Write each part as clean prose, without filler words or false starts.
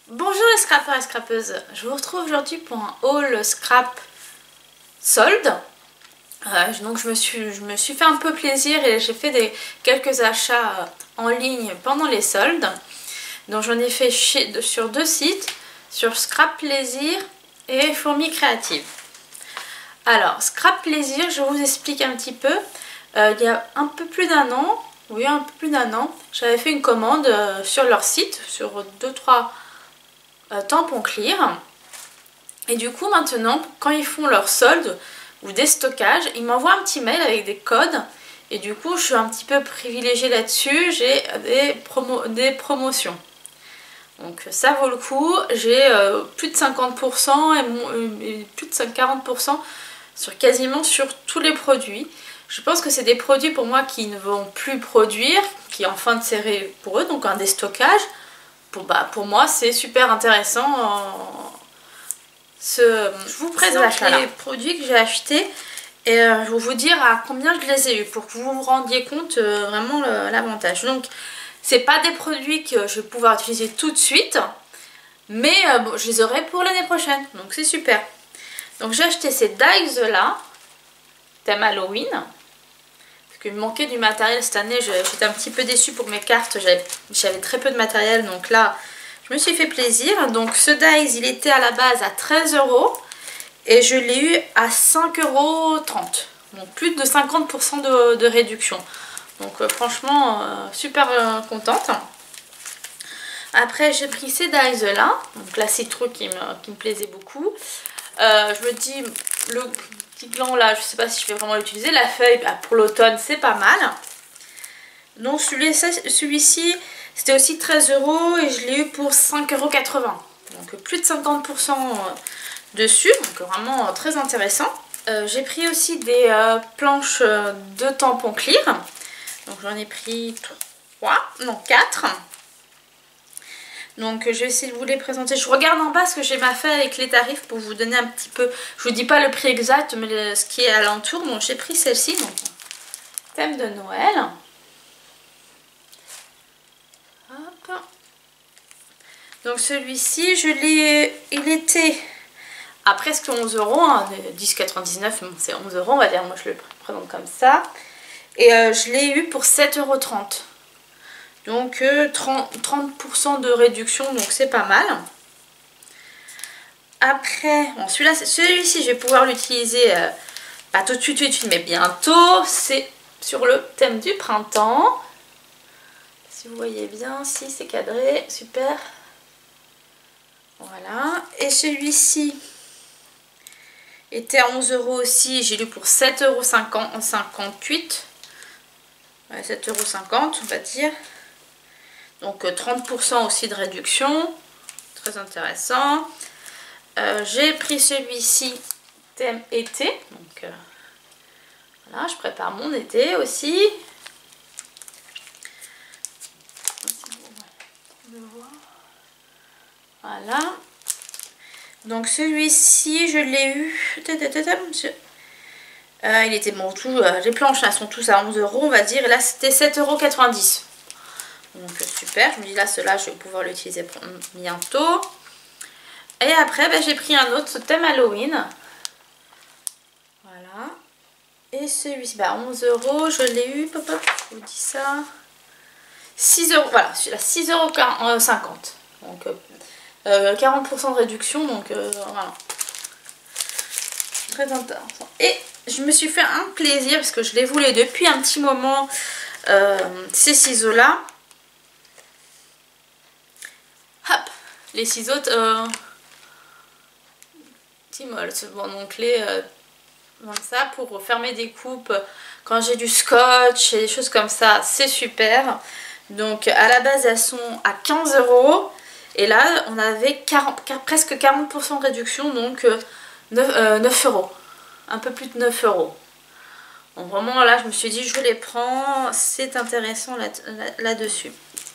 Bonjour les scrappeurs et scrappeuses, je vous retrouve aujourd'hui pour un haul scrap solde. Donc je me suis fait un peu plaisir et j'ai fait quelques achats en ligne pendant les soldes. Donc j'en ai fait sur deux sites, sur Scrap Plaisir et Fourmi Créative. Alors Scrap Plaisir, je vous explique un petit peu. Il y a un peu plus d'un an, j'avais fait une commande sur leur site, sur 2-3 tampons clear. Et du coup maintenant, quand ils font leur solde ou des stockages, ils m'envoient un petit mail avec des codes. Et du coup, je suis un petit peu privilégiée là-dessus. J'ai des promotions. Donc ça vaut le coup. J'ai plus de 50% et plus de 40% quasiment sur tous les produits. Je pense que c'est des produits pour moi qui ne vont plus produire, qui est en fin de série pour eux, donc un déstockage. Pour moi, c'est super intéressant. Je vous présente les produits que j'ai achetés et je vais vous dire à combien je les ai eu pour que vous vous rendiez compte vraiment l'avantage. Donc, c'est pas des produits que je vais pouvoir utiliser tout de suite, mais bon, je les aurai pour l'année prochaine, donc c'est super. Donc, j'ai acheté ces dies là, thème Halloween. Il me manquait du matériel cette année, j'étais un petit peu déçue pour mes cartes, j'avais très peu de matériel, donc là je me suis fait plaisir. Donc ce dies il était à la base à 13 € et je l'ai eu à 5,30 €, donc plus de 50% de réduction. Donc franchement super contente. Après j'ai pris ces dies là, donc la citrouille qui me plaisait beaucoup. Je me dis le petit gland là, je sais pas si je vais vraiment l'utiliser. La feuille pour l'automne c'est pas mal. Donc celui-ci c'était aussi 13 € et je l'ai eu pour 5,80 €. Donc plus de 50% dessus, donc vraiment très intéressant. J'ai pris aussi des planches de tampons clear. Donc j'en ai pris 4. Donc je vais essayer de vous les présenter. Je regarde en bas parce que j'ai ma feuille avec les tarifs pour vous donner un petit peu. Je vous dis pas le prix exact, mais ce qui est alentour. Donc j'ai pris celle-ci, donc thème de Noël. Hop. Donc celui-ci, il était à presque 11 €, hein, 10,99 €, c'est 11 €, on va dire. Moi je le présente comme ça. Et je l'ai eu pour 7,30 €. Donc 30% de réduction, donc c'est pas mal. Après, bon, celui-ci je vais pouvoir l'utiliser pas tout de suite, mais bientôt. C'est sur le thème du printemps. Si vous voyez bien, si c'est cadré, super. Voilà. Et celui-ci était à 11 € aussi, j'ai lu pour 7,58 €. 7,50 € on va dire. Donc 30% aussi de réduction, très intéressant. J'ai pris celui-ci thème été, donc voilà, je prépare mon été aussi. Voilà. Donc celui-ci je l'ai eu. Il était bon, les planches là sont tous à 11 € on va dire, et là c'était 7,90 €. Donc super, je me dis là, cela je vais pouvoir l'utiliser bientôt. Et après j'ai pris un autre thème Halloween. Voilà. Et celui-ci, 11 €, je l'ai eu, je vous dis ça. 6 €, voilà, celui-là 6,50 €. Donc 40% de réduction, donc voilà. Très intéressant. Et je me suis fait un plaisir parce que je les voulais depuis un petit moment, ces ciseaux là. Hop, les ciseaux Tymol, bon, donc comme ça pour fermer des coupes quand j'ai du scotch et des choses comme ça, c'est super. Donc à la base elles sont à 15 € et là on avait presque 40% de réduction, donc 9 €, un peu plus de 9 €. Donc vraiment là je me suis dit je les prends, c'est intéressant là-dessus.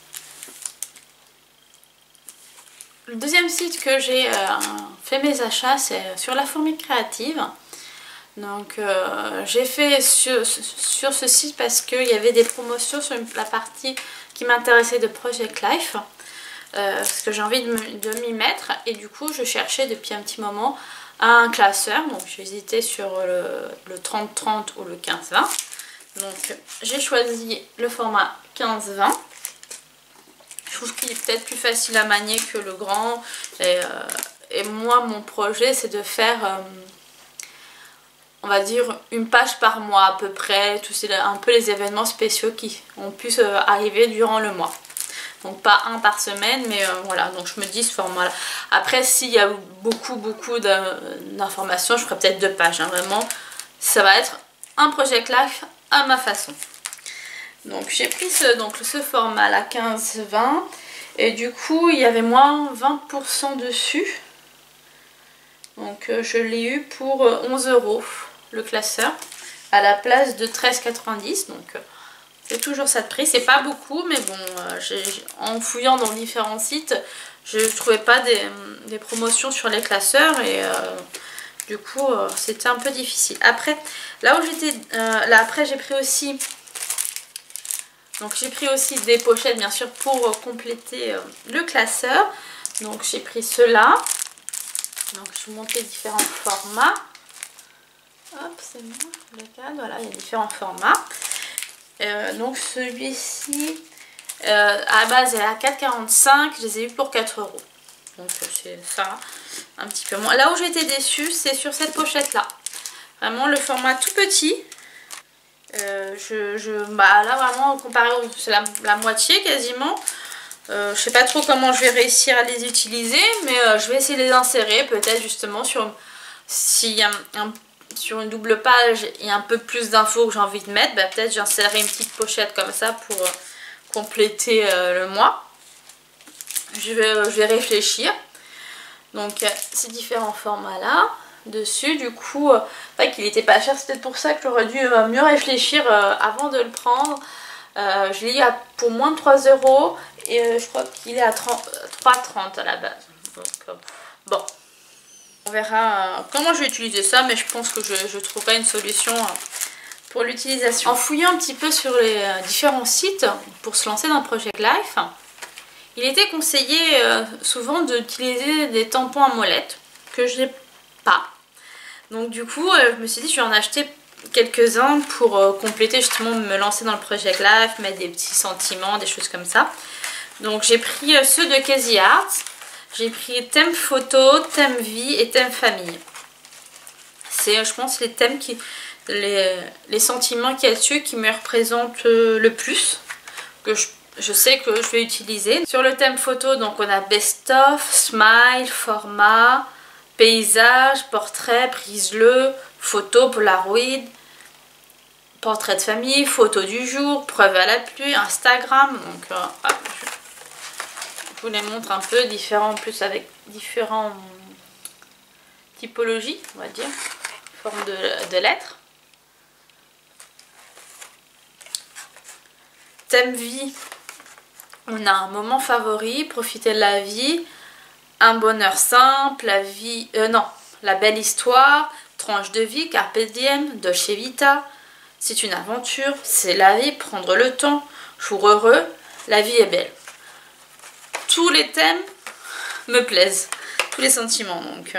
Le deuxième site que j'ai fait mes achats, c'est sur la Fourmi Créative. Donc j'ai fait sur ce site parce qu'il y avait des promotions sur la partie qui m'intéressait de Project Life. parce que j'ai envie de m'y mettre. Et du coup je cherchais depuis un petit moment un classeur. Donc j'hésitais sur le 30-30 ou le 15-20. Donc j'ai choisi le format 15-20. Je trouve qu'il est peut-être plus facile à manier que le grand. Et moi mon projet c'est de faire... on va dire une page par mois à peu près, tous un peu les événements spéciaux qui ont pu arriver durant le mois. Donc pas un par semaine, mais voilà, donc je me dis ce format là. Après s'il y a beaucoup d'informations, je ferai peut-être 2 pages, hein, vraiment. Ça va être un Project Life à ma façon. Donc j'ai pris ce format là, 15-20, et du coup il y avait moins 20% dessus. Donc je l'ai eu pour 11 € le classeur à la place de 13,90 €. Donc c'est toujours ça de prix. C'est pas beaucoup, mais bon, en fouillant dans différents sites, je trouvais pas des promotions sur les classeurs et du coup c'était un peu difficile. Après, là où j'étais, là après j'ai pris aussi... Donc j'ai pris aussi des pochettes bien sûr pour compléter le classeur. Donc j'ai pris ceux-là. Donc je vous montre les différents formats. Hop, c'est bon, le cadre, voilà, il y a différents formats. Donc celui-ci, à la base elle est à 4,45 €, je les ai eu pour 4 €. Donc c'est ça, un petit peu moins. Là où j'ai été déçue, c'est sur cette pochette-là. Vraiment le format tout petit. Bah là vraiment comparé c'est la moitié quasiment. Je sais pas trop comment je vais réussir à les utiliser, mais je vais essayer de les insérer peut-être justement s'il y a sur une double page et un peu plus d'infos que j'ai envie de mettre, bah, peut-être j'insérerai une petite pochette comme ça pour compléter le mois. Je vais réfléchir. Donc ces différents formats là dessus, du coup pas qu'il était pas cher, c'est peut-être pour ça que j'aurais dû mieux réfléchir avant de le prendre. Je l'ai eu pour moins de 3 € et je crois qu'il est à 3,30 € à la base. Donc bon, on verra comment je vais utiliser ça, mais je pense que je trouverai une solution pour l'utilisation. En fouillant un petit peu sur les différents sites pour se lancer dans Project Life, il était conseillé souvent d'utiliser des tampons à molettes que je n'ai pas. Donc du coup, je me suis dit je vais en acheter quelques-uns pour compléter justement, me lancer dans le Project Life, mettre des petits sentiments, des choses comme ça. Donc j'ai pris ceux de Casey Art. J'ai pris thème photo, thème vie et thème famille. C'est je pense les thèmes les sentiments qu'il y a dessus qui me représentent le plus, que je sais que je vais utiliser. Sur le thème photo, donc on a best of, smile, format, paysage, portrait, prise-le, photo, polaroid, portrait de famille, photo du jour, preuve à la pluie, Instagram. Donc je vous les montre un peu différents, en plus avec différentes typologies, on va dire, forme de lettres. Thème vie, on a un moment favori, profiter de la vie, un bonheur simple, la belle histoire, tranche de vie, carpe diem, dolce vita, c'est une aventure, c'est la vie, prendre le temps, jour heureux, la vie est belle. Tous les thèmes me plaisent, tous les sentiments, donc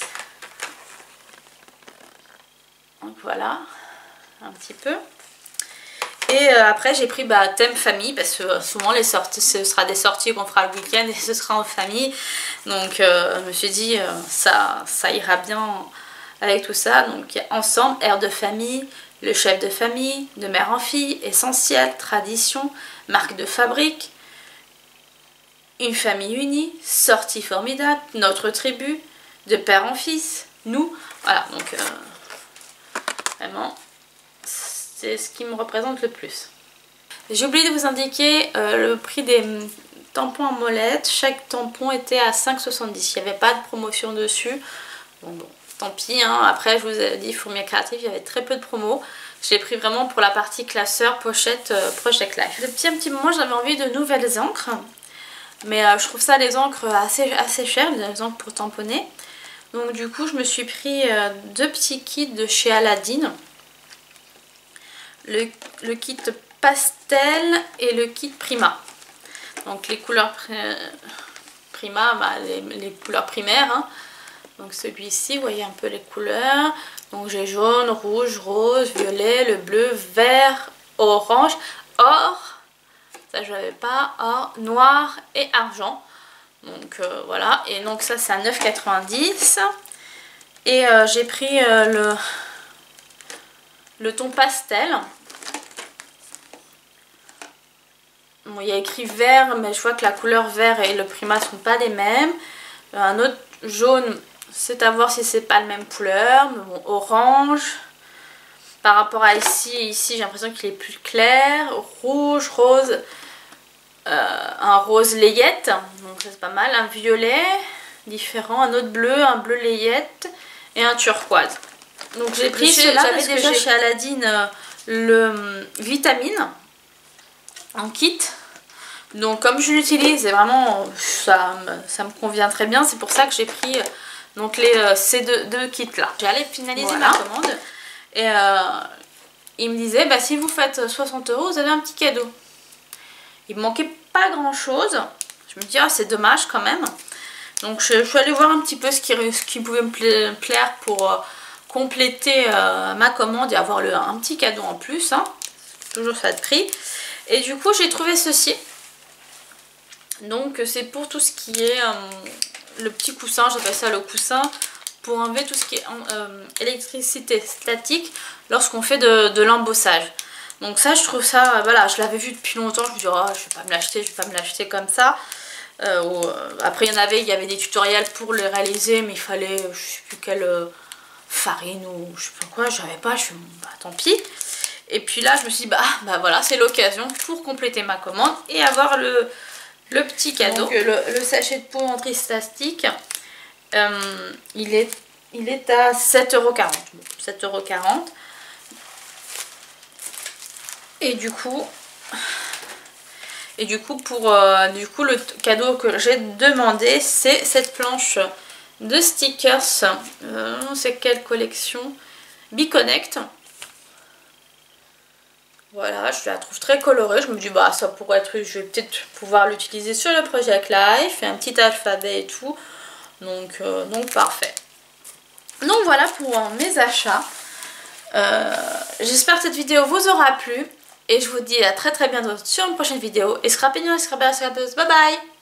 voilà, un petit peu. Et après j'ai pris thème famille, parce que souvent les sorties, ce sera des sorties qu'on fera le week-end et ce sera en famille. Donc je me suis dit ça ira bien avec tout ça. Donc ensemble, air de famille, le chef de famille, de mère en fille, essentiel, tradition, marque de fabrique, une famille unie, sortie formidable, notre tribu, de père en fils, nous. Voilà, donc vraiment... c'est ce qui me représente le plus. J'ai oublié de vous indiquer le prix des tampons à molettes. Chaque tampon était à 5,70 €. Il n'y avait pas de promotion dessus. Bon, tant pis. Hein. Après, je vous ai dit, Fourmière Créative, il y avait très peu de promos. Je l'ai pris vraiment pour la partie classeur, pochette, Project Life. Depuis un petit moment, j'avais envie de nouvelles encres. Mais je trouve ça, les encres, assez chères, les encres pour tamponner. Donc du coup, je me suis pris 2 petits kits de chez Aladdin. Le kit pastel et le kit Prima. Donc les couleurs Prima, bah, les couleurs primaires. Hein. Donc celui-ci, vous voyez un peu les couleurs. Donc j'ai jaune, rouge, rose, violet, le bleu, vert, orange, or, ça je l'avais pas, or, noir et argent. Donc voilà, et donc ça c'est à 9,90 €. Et j'ai pris le ton pastel. Bon, il y a écrit vert, mais je vois que la couleur vert et le Prima sont pas les mêmes. Un autre jaune, c'est à voir si c'est pas la même couleur. Mais bon, orange. Par rapport à ici j'ai l'impression qu'il est plus clair. Rouge, rose, un rose layette, donc ça c'est pas mal. Un violet différent, un autre bleu, un bleu layette et un turquoise. Donc j'ai pris ceux-là, j'avais déjà chez Aladine le vitamine en kit. Donc comme je l'utilise et vraiment ça me convient très bien, c'est pour ça que j'ai pris donc ces deux kits là. J'allais finaliser ma commande et il me disait bah, si vous faites 60 €, vous avez un petit cadeau. Il me manquait pas grand chose. Je me dis ah c'est dommage quand même. Donc je suis allée voir un petit peu ce qui pouvait me plaire pour compléter ma commande et avoir un petit cadeau en plus. Hein. Toujours ça de prix. Et du coup j'ai trouvé ceci. Donc c'est pour tout ce qui est le petit coussin, j'appelle ça le coussin, pour enlever tout ce qui est électricité statique lorsqu'on fait de l'embossage. Donc ça je trouve ça, voilà, je l'avais vu depuis longtemps, je me dis oh, je vais pas me l'acheter comme ça. Après il y avait des tutoriels pour le réaliser, mais il fallait je sais plus quelle farine ou je sais pas quoi, j'avais pas, je me suis dit bah tant pis. Et puis là je me suis dit bah voilà, c'est l'occasion pour compléter ma commande et avoir le petit cadeau. Donc le sachet de peau anti-statique, il est à 7,40 €. 7,40 €. Et du coup pour le cadeau que j'ai demandé, c'est cette planche de stickers. C'est quelle collection? Biconnect. Voilà, je la trouve très colorée. Je me dis bah ça pourrait être, je vais peut-être pouvoir l'utiliser sur le Project Life, et un petit alphabet et tout. Donc parfait. Donc voilà pour mes achats. J'espère que cette vidéo vous aura plu. Et je vous dis à très bientôt sur une prochaine vidéo. Et scrapez-nous, scrapeuse, bye bye!